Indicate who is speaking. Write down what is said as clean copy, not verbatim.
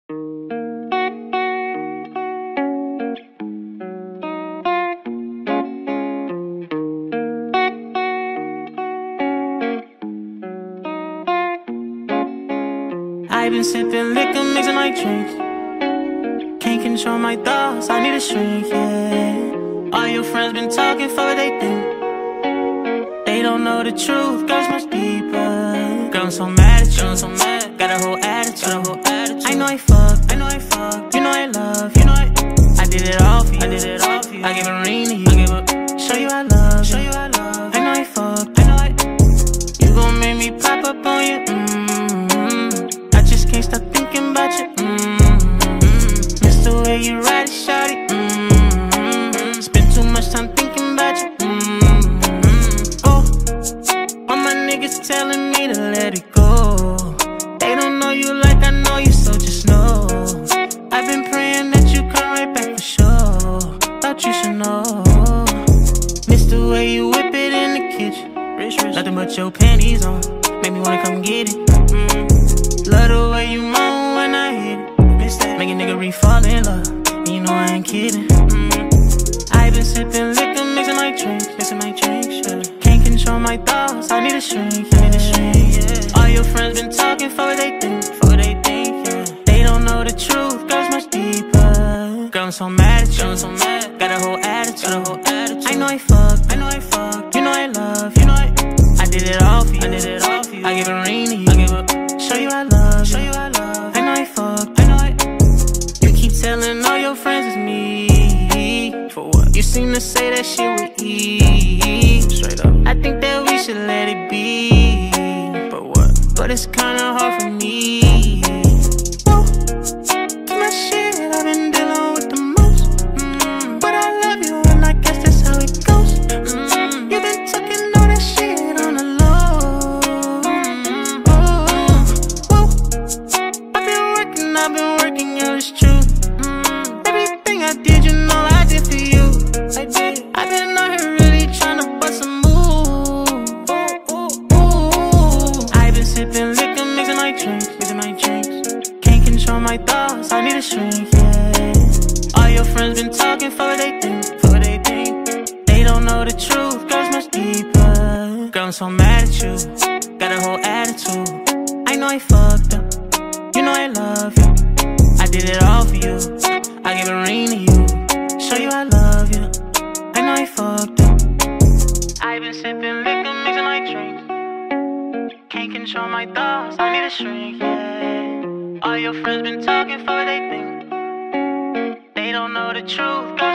Speaker 1: I've been sipping liquor, mixing my drinks. Can't control my thoughts, I need a shrink, yeah. All your friends been talking for what they think. They don't know the truth, girls much deeper. Girl, I'm so mad at you, got a whole attitude. I know I fucked, you know I love you. I did it all for you, I gave a ring to you, show you I love you. I know I fucked, you gon' make me pop up on you, I just can't stop thinking about you, miss the way you ride it, shawty, spend too much time thinking about you, oh, all my niggas telling me to let it go. They don't know you like I know you, so just know I've been praying that you come right back for sure. Thought you should know. Miss the way you whip it in the kitchen, nothing but your panties on, make me wanna come get it. Love the way you moan when I hit it, make a nigga re-fall in love, and you know I ain't kidding. I've been sipping liquor, mixing my drinks, yeah. Can't control my thoughts, I need a shrink, yeah. All your friends been talking for what they think, yeah. They don't know the truth, girls much deeper. Girl, I'm so mad at you, got a whole attitude. I know I fucked, you know I love you. I did it all for you, I gave a ring to you, show you I love you. I know I fucked, you keep telling all your friends it's me. For what? You seem to say that shit with ease. Straight up, I think that we should let it be. But what? But it's kinda hard for me. Whoa, my shit, I've been dealing with the most, but I love you and I guess that's how it goes. You been talking all that shit on the low. I've been working, yeah, it's true. Everything I did, you know I did for you. I've been out here really tryna bust a move. I've been sipping liquor, mixing my drinks. Can't control my thoughts, I need a shrink, yeah. All your friends been talking for what they think, They don't know the truth, girls much deeper. Girl, I'm so mad at you, got a whole attitude. I know I fucked up, you know I love you. I did it all for you, I gave a ring to you, show you I love you. I know I fucked up. I've been sipping liquor, mixing my drinks. Can't control my thoughts, I need a shrink, yeah. All your friends been talking for what they think. They don't know the truth, girl.